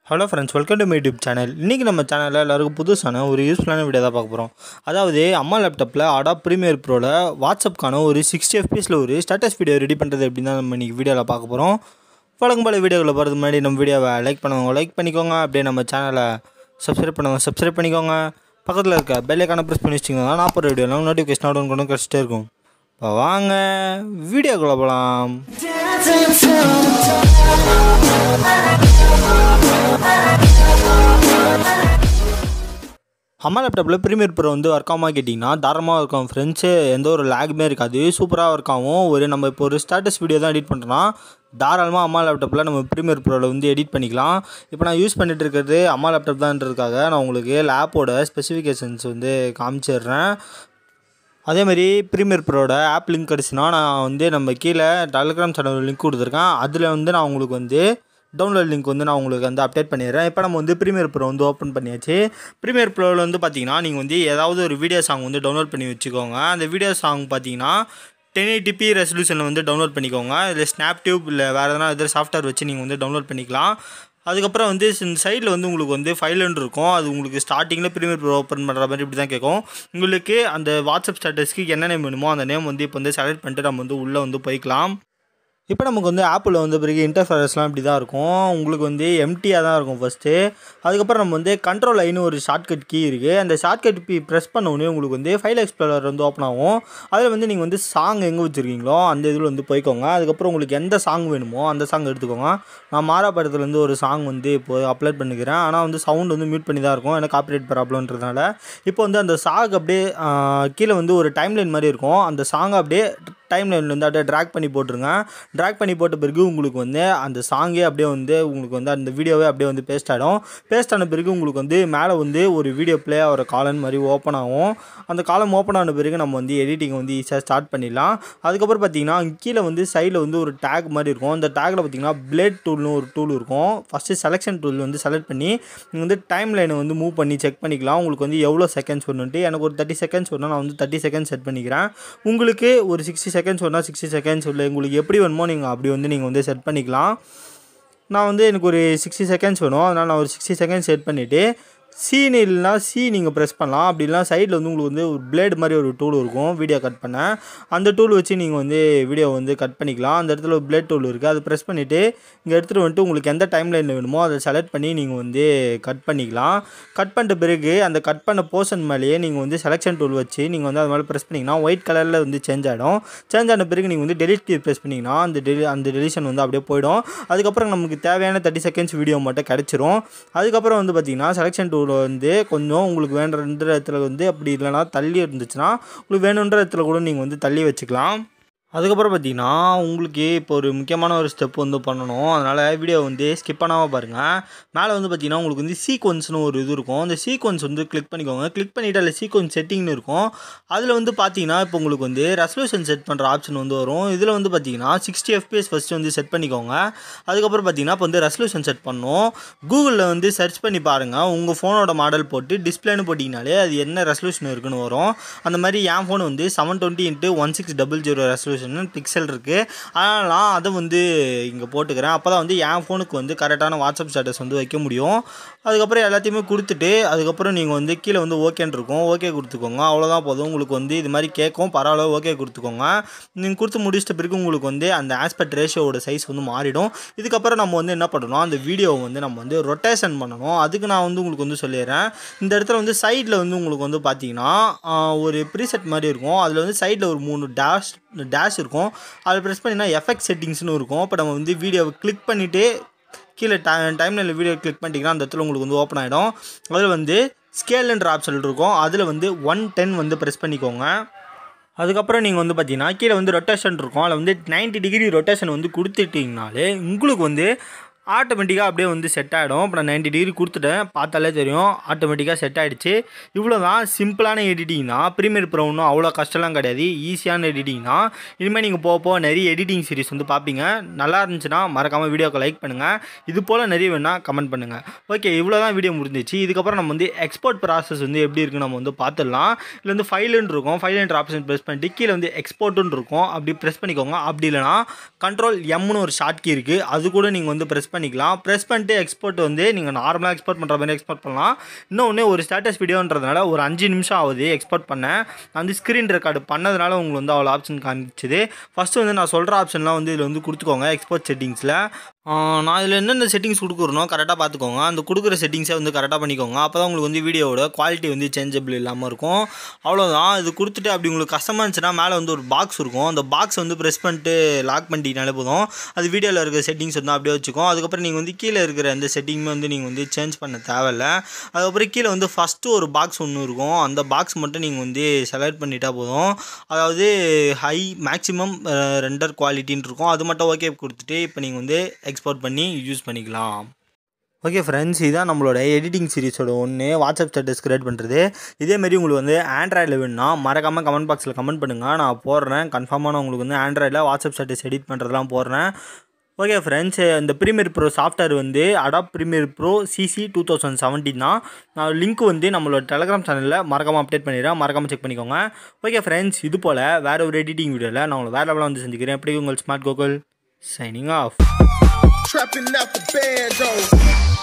Hello friends, welcome to my YouTube channel. இன்றைக்கி நம்ம சேனலில் எல்லாருக்கும் புதுசான ஒரு யூஸ்ஃபுல்லான வீடியோ தான் பார்க்க போகிறோம். அதாவது அம்மா லேப்டாப்பில் அடாப் ப்ரீமியர் ப்ரோவில் வாட்ஸ்அப்கான ஒரு 60 FPSல ஒரு ஸ்டேட்டஸ் வீடியோ ரெடி பண்ணுறது எப்படின்னு தான் நம்ம இன்றைக்கி வீடியோவில் பார்க்க போகிறோம். வழக்கம் போல வீடியோவில் போகிறதுக்கு முன்னாடி நம்ம வீடியோவை லைக் பண்ணிக்கோங்க. அப்படியே நம்ம சேனலை சப்ஸ்கிரைப் பண்ணிக்கோங்க. பக்கத்தில் இருக்க பெல் ஐகானை ப்ரெஸ் பண்ணி வச்சிங்கன்னா நான் போகிற வீடியோலாம் நோட்டிஃபிகேஷன் கொண்டு கிடச்சிட்டே இருக்கும். இப்போ வாங்க வீடியோக்குள்ளே போகலாம். அம்மா லேப்டாப்பில் ப்ரீமியர் ப்ரோ வந்து ஒர்க் ஆகாமல் கேட்டிங்கன்னா தாராளமாக இருக்கும் ஃப்ரெண்ட்ஸு. எந்த ஒரு லேக்குமே இருக்காது, சூப்பராக ஒர்க் ஆகும். நம்ம இப்போ ஒரு ஸ்டேட்டஸ் வீடியோ தான் எடிட் பண்ணுறோன்னா தாராளமாக அம்மா லேப்டாப்பில் நம்ம ப்ரீமியர் ப்ரோவில் வந்து எடிட் பண்ணிக்கலாம். இப்போ நான் யூஸ் பண்ணிகிட்டு இருக்கிறது அம்மா லேப்டாப் தான்ன்றதுக்காக நான் உங்களுக்கு லேப்போட ஸ்பெசிஃபிகேஷன்ஸ் வந்து காமிச்சிடுறேன். அதேமாதிரி ப்ரீமியர் ப்ரோட ஆப் லிங்க் கிடச்சுன்னா நான் வந்து நம்ம கீழே டெலிகிராம் சேனல் லிங்க் கொடுத்துருக்கேன். அதில் வந்து நான் உங்களுக்கு வந்து டவுன்லோட் லிங்க் வந்து நான் உங்களுக்கு வந்து அப்டேட் பண்ணிடுறேன். இப்போ நம்ம வந்து ப்ரீமியர் ப்ரோ வந்து ஓப்பன் பண்ணியாச்சு. ப்ரீமியர் ப்ரோவில் வந்து பார்த்திங்கன்னா நீங்கள் வந்து ஏதாவது ஒரு வீடியோ சாங் வந்து டவுன்லோட் பண்ணி வச்சுக்கோங்க. அந்த வீடியோ சாங் பார்த்திங்கன்னா 1080p ரெசல்யூஷனில் வந்து டவுன்லோட் பண்ணிக்கோங்க. இதில் ஸ்னாப்டியூப் இல்லை வேறு எதனா சாஃப்ட்வேர் வச்சு நீங்கள் வந்து டவுன்லோட் பண்ணிக்கலாம். அதுக்கப்புறம் வந்து இந்த சைடில் வந்து உங்களுக்கு வந்து ஃபைலுன்னு இருக்கும். அது உங்களுக்கு ஸ்டார்டிங்கில் ப்ரீமியர் ப்ரோ ஓப்பன் பண்ணுற மாதிரி இப்படி தான் கேட்கும். உங்களுக்கு அந்த வாட்ஸ்அப் ஸ்டேட்டஸ்க்கு என்ன நேம் வேணுமோ அந்த நேம் வந்து இப்போ வந்து செலக்ட் பண்ணிட்டு நம்ம வந்து உள்ளே வந்து போய்க்கலாம். இப்போ நமக்கு வந்து ஆப்பில் வந்து பிறகு இன்டர்ஃபேஸ்லாம் இப்படி தான் இருக்கும். உங்களுக்கு வந்து எம்டியாக தான் இருக்கும் ஃபஸ்ட்டு. அதுக்கப்புறம் நம்ம வந்து கண்ட்ரோல் ஐன்னு ஒரு ஷார்ட்கட் கீ இருக்குது. அந்த ஷார்ட்கட் கீ ப்ரெஸ் பண்ணோடனே உங்களுக்கு வந்து ஃபைல் எக்ஸ்ப்ளோரர் வந்து ஓப்பன் ஆகும். அதில் வந்து நீங்கள் வந்து சாங் எங்கே வச்சுருக்கீங்களோ அந்த இதில் வந்து போய்க்கோங்க. அதுக்கப்புறம் உங்களுக்கு எந்த சாங் வேணுமோ அந்த சாங் எடுத்துக்கோங்க. நான் மாறா படத்துலேருந்து ஒரு சாங் வந்து இப்போ அப்லோட் பண்ணிக்கிறேன். ஆனால் வந்து சவுண்ட் வந்து மியூட் பண்ணி தான் இருக்கும், எனக்கு காப்பிரைட் ப்ராப்ளம்ன்றதுனால. இப்போ வந்து அந்த சாங் அப்படியே கீழே வந்து ஒரு டைம்லைன் மாதிரி இருக்கும். அந்த சாங்கை அப்படியே டைம்லைனில் வந்து அப்படியே ட்ராக் பண்ணி போட்டுருங்க. ட்ராக் பண்ணி போட்ட பிறகு உங்களுக்கு வந்து அந்த சாங்கே அப்படியே வந்து உங்களுக்கு வந்து அந்த வீடியோவே அப்படியே வந்து பேஸ்ட் ஆகிடும். பேஸ்ட் ஆன பிறகு உங்களுக்கு வந்து மேலே வந்து ஒரு வீடியோ ப்ளே ஆகிற காலம் மாதிரி ஓப்பன் ஆகும். அந்த காலம் ஓப்பன் ஆன பிறகு நம்ம வந்து எடிட்டிங் வந்து ஈஸியாக ஸ்டார்ட் பண்ணிடலாம். அதுக்கப்புறம் பார்த்திங்கன்னா கீழே வந்து சைடில் வந்து ஒரு டேக் மாதிரி இருக்கும். அந்த டேக்கில் பார்த்திங்கன்னா பிளேட் டூல்னு ஒரு டூல் இருக்கும். ஃபஸ்ட்டு செலெக்ஷன் டூல் வந்து செலக்ட் பண்ணி நீங்கள் வந்து டைம் லைனை வந்து மூவ் பண்ணி செக் பண்ணிக்கலாம். உங்களுக்கு வந்து எவ்வளோ செகண்ட்ஸ் வரணுன்ட்டு. எனக்கு ஒரு 30 செகண்ட்ஸ் வரணும், நான் வந்து 30 செகண்ட்ஸ் செட் பண்ணிக்கிறேன். உங்களுக்கு ஒரு 60 செகண்ட்ஸ் வரணும், 60 செகண்ட்ஸ் இல்லை உங்களுக்கு எப்படி வேணுமோ நீங்கள் அப்படி வந்து நீங்கள் வந்து செட் பண்ணிக்கலாம். நான் வந்து எனக்கு ஒரு 60 செகண்ட்ஸ் வேணும், அதனால் நான் ஒரு 60 செகண்ட்ஸ் செட் பண்ணிவிட்டு சீனு இல்லைனா நீங்கள் ப்ரெஸ் பண்ணலாம். அப்படி இல்லைனா சைடில் வந்து உங்களுக்கு வந்து ஒரு பிளேடு மாதிரி ஒரு டூல் இருக்கும் வீடியோ கட் பண்ண. அந்த டூல் வச்சு நீங்கள் வந்து வீடியோ வந்து கட் பண்ணிக்கலாம். அந்த இடத்துல ஒரு பிளேட் டூல் இருக்குது, அதை ப்ரெஸ் பண்ணிவிட்டு இங்கே எடுத்துகிட்டு வந்துட்டு உங்களுக்கு எந்த டைம் லைனில் வேணுமோ அதை செலக்ட் பண்ணி நீங்கள் வந்து கட் பண்ணிக்கலாம். கட் பண்ணிட்ட பிறகு அந்த கட் பண்ண போர்ஷன் மேலேயே நீங்கள் வந்து செலெக்ஷன் டூல் வச்சு நீங்கள் வந்து அது மேலே ப்ரெஸ் பண்ணிங்கன்னா ஒயிட் கலரில் வந்து சேஞ்ச் ஆகிடும். சேஞ்ச் ஆன பிறகு நீங்கள் வந்து டெலிட் கீ ப்ரெஸ் பண்ணிங்கன்னா அந்த டெலிஷன் வந்து அப்படியே போயிடும். அதுக்கப்புறம் நமக்கு தேவையான 30 செகண்ட்ஸ் வீடியோ மட்டும் கிடச்சிரும். அதுக்கப்புறம் வந்து பார்த்திங்கன்னா செலெக்ஷன் டூல் வந்து கொஞ்சம் உங்களுக்கு வேணுன்ற இடத்துல வந்து அப்படி இல்லைனா தள்ளி இருந்துச்சுன்னா உங்களுக்கு வேணுன்ற இடத்துல கூட நீங்கள் வந்து தள்ளி வச்சுக்கலாம். அதுக்கப்புறம் பார்த்திங்கன்னா உங்களுக்கு இப்போ ஒரு முக்கியமான ஒரு ஸ்டெப் வந்து பண்ணணும். அதனால் வீடியோ வந்து ஸ்கிப் பண்ணாமல் பாருங்கள். மேலே வந்து பார்த்திங்கன்னா உங்களுக்கு வந்து சீக்வன்ஸ்னு ஒரு இது இருக்கும். அந்த சீக்வன்ஸ் வந்து கிளிக் பண்ணிக்கோங்க. கிளிக் பண்ணிவிட்டு அதில் சீக்வன்ஸ் செட்டிங்னு இருக்கும். அதில் வந்து பார்த்திங்கன்னா இப்போ உங்களுக்கு வந்து ரெசல்யூஷன் செட் பண்ணுற ஆப்ஷன் வந்து வரும். இதில் வந்து பார்த்திங்கன்னா 60 FPS ஃபஸ்ட்டு வந்து செட் பண்ணிக்கோங்க. அதுக்கப்புறம் பார்த்திங்கன்னா இப்போ வந்து ரெசல்யூஷன் செட் பண்ணணும். கூகுளில் வந்து சர்ச் பண்ணி பாருங்கள். உங்கள் ஃபோனோட மாடல் போட்டு டிஸ்பிளேன்னு போட்டிங்கனாலே அது என்ன ரெசல்யூஷன் இருக்குன்னு வரும். அந்த மாதிரி என் ஃபோன் வந்து 720x1600 ரெசல்யூஷன் பிக்சல் இருக்குது. அதனால் நான் அதை வந்து இங்கே போட்டுக்கிறேன். அப்போ தான் வந்து என் ஃபோனுக்கு வந்து கரெக்டான வாட்ஸ்அப் ஸ்டேட்டஸ் வந்து வைக்க முடியும். அதுக்கப்புறம் எல்லாத்தையுமே கொடுத்துட்டு அதுக்கப்புறம் நீங்கள் வந்து கீழே வந்து ஓகேன்னு இருக்கும், ஓகே கொடுத்துக்கோங்க. அவ்வளோதான் போதும். உங்களுக்கு வந்து இது மாதிரி கேட்கும், பரவாயில்ல ஓகே கொடுத்துக்கோங்க. நீங்கள் கொடுத்து முடிச்சிட்ட பிறகு உங்களுக்கு வந்து அந்த ஆஸ்பெக்ட் ரேஷியோட சைஸ் வந்து மாறிடும். இதுக்கப்புறம் நம்ம வந்து என்ன பண்ணணும், அந்த வீடியோவை வந்து நம்ம வந்து ரொட்டேஷன் பண்ணணும். அதுக்கு நான் வந்து உங்களுக்கு வந்து சொல்லிடுறேன். இந்த இடத்துல வந்து சைடில் வந்து உங்களுக்கு வந்து பார்த்தீங்கன்னா ஒரு ப்ரீசெட் மாதிரி இருக்கும். அதில் வந்து சைடில் ஒரு 3 டேஷ் இருக்கும். அதை ப்ரெஸ் பண்ணிங்கன்னா எஃபெக்ட் செட்டிங்ஸ்னு இருக்கும். இப்போ நம்ம வந்து வீடியோவை கிளிக் பண்ணிவிட்டு கீழே டைம்லைனில் வீடியோ கிளிக் பண்ணிட்டீங்கன்னா அந்த இடத்துல உங்களுக்கு வந்து ஓப்பன் ஆகிடும். அதில் வந்து ஸ்கேல்ன்ற ஆப்ஷன் இருக்கும். அதில் வந்து 110 வந்து ப்ரெஸ் பண்ணிக்கோங்க. அதுக்கப்புறம் நீங்கள் வந்து பார்த்தீங்கன்னா கீழே வந்து ரொட்டேஷன் இருக்கும். அதில் வந்து 90 டிகிரி ரொட்டேஷன் வந்து கொடுத்துட்டிங்கனாலே உங்களுக்கு வந்து ஆட்டோமேட்டிக்காக அப்படியே வந்து செட் ஆகிடும். இப்போ நான் 90 டிகிரி கொடுத்துட்டேன், பார்த்தாலே தெரியும் ஆட்டோமேட்டிக்காக செட் ஆகிடுச்சு. இவ்வளோ தான் சிம்பிளான எடிட்டிங் தான். ப்ரீமியர் ப்ரோ ஒன்றும் அவ்வளோ கஷ்டம்லாம் கிடையாது, ஈஸியான எடிட்டிங் தான். இனிமேல் நீங்கள் போக நிறைய எடிட்டிங் சீரிஸ் வந்து பார்ப்பீங்க. நல்லா இருந்துச்சுன்னா மறக்காமல் வீடியோக்கு லைக் பண்ணுங்கள். இது போல் நிறைய வேணால் கமெண்ட் பண்ணுங்கள். ஓகே, இவ்வளோ தான் வீடியோ முடிஞ்சிச்சு. இதுக்கப்புறம் நம்ம வந்து எக்ஸ்போர்ட் ப்ராசஸ் வந்து எப்படி இருக்குன்னு நம்ம வந்து பார்த்துடலாம். இதில் வந்து ஃபைலுன்னு இருக்கும். ஃபைலுன்ற ஆப்ஷன் ப்ரெஸ் பண்ணிட்டு கீழே வந்து எக்ஸ்போர்ட்டுன்னு இருக்கும், அப்படி ப்ரெஸ் பண்ணிக்கோங்க. அப்படி இல்லைனா கண்ட்ரோல் எம்னு ஒரு ஷார்ட் கீ இருக்குது, அது கூட நீங்கள் வந்து ப்ரெஸ் பண்ணிக்கலாம். ப்ரெஸ் பண்ணிட்டு எக்ஸ்போர்ட் வந்து நீங்கள் நார்மலாக எக்ஸ்போர்ட் பண்ணுற மாதிரி எக்ஸ்போர்ட் பண்ணலாம். இன்னொன்று ஒரு ஸ்டேட்டஸ் வீடியோன்றதுனால ஒரு 5 நிமிஷம் ஆகுது எக்ஸ்போர்ட் பண்ணேன். வந்து ஸ்க்ரீன் ரெக்கார்டு பண்ணதுனால உங்களுக்கு வந்து அவ்வளோ ஆப்ஷன் காமிச்சிது. ஃபஸ்ட்டு வந்து நான் சொல்கிற ஆப்ஷன்லாம் வந்து இதில் வந்து கொடுத்துக்கோங்க எக்ஸ்போர்ட் செட்டிங்ஸில். நான் இதில் என்னென்ன செட்டிங்ஸ் கொடுக்குறனோ கரெக்டாக பார்த்துக்கோங்க. அந்த கொடுக்குற செட்டிங்ஸை வந்து கரெக்டாக பண்ணிக்கோங்க. அப்போ தான் உங்களுக்கு வந்து வீடியோவோட குவாலிட்டி வந்து சேஞ்சபிள் இல்லாமல் இருக்கும். அவ்வளோதான். இது கொடுத்துட்டு அப்படி உங்களுக்கு கஷ்டமாக இருந்துச்சுன்னா மேலே வந்து ஒரு பாக்ஸ் இருக்கும். அந்த பாக்ஸ் வந்து ப்ரெஸ் பண்ணிட்டு லாக் பண்ணிட்டீங்கனாலே போதும். அது வீடியோவில் இருக்கிற செட்டிங்ஸ் வந்து அப்படியே வச்சுக்கும். அதுக்கப்புறம் நீங்கள் வந்து கீழே இருக்கிற எந்த செட்டிங்குமே வந்து நீங்கள் வந்து சேஞ்ச் பண்ண தேவையில்லை. அதுக்கப்புறம் கீழே வந்து ஃபஸ்ட்டு ஒரு பாக்ஸ் ஒன்று இருக்கும். அந்த பாக்ஸ் மட்டும் நீங்கள் வந்து செலக்ட் பண்ணிட்டா போதும். அதாவது ஹை மேக்ஸிமம் ரெண்டர் குவாலிட்டின்னு இருக்கும். அது மட்டும் ஓகே கொடுத்துட்டு இப்போ நீங்கள் வந்து எக்ஸ்போர்ட் பண்ணி யூஸ் பண்ணிக்கலாம். ஓகே ஃப்ரெண்ட்ஸ், இதுதான் நம்மளோட எடிட்டிங் சீரிஸோட ஒன்று வாட்ஸ்அப் ஸ்டேட்டஸ் கிரியேட் பண்ணுறது. இதேமாரி உங்களுக்கு வந்து ஆண்ட்ராய்டில் வேணும்னா மறக்காமல் கமெண்ட் பாக்ஸில் கமெண்ட் பண்ணுங்கள். நான் போடுறேன். கன்ஃபார்மாக நான் உங்களுக்கு வந்து ஆண்ட்ராய்டில் வாட்ஸ்அப் ஸ்டேட்டஸ் எடிட் பண்ணுறதுலாம் போடுறேன். ஓகே ஃப்ரெண்ட்ஸ், இந்த ப்ரீமியர் ப்ரோ சாஃப்ட்வேர் வந்து அடாப் ப்ரீமியர் ப்ரோ CC 2017 தான். நான் லிங்க் வந்து நம்மளோட டெலகிராம் சேனலில் மறக்காமல் அப்டேட் பண்ணிடுறேன். மறக்காமல் செக் பண்ணிக்கோங்க. ஓகே ஃப்ரெண்ட்ஸ், இது போல் வேறு ஒரு எடிட்டிங் வீடியோவில் நான் உங்களை வேறு லெவலில் வந்து செஞ்சுக்கிறேன். எப்படி உங்கள் ஸ்மார்ட் கோகுல் சைனிங் ஆஃப்.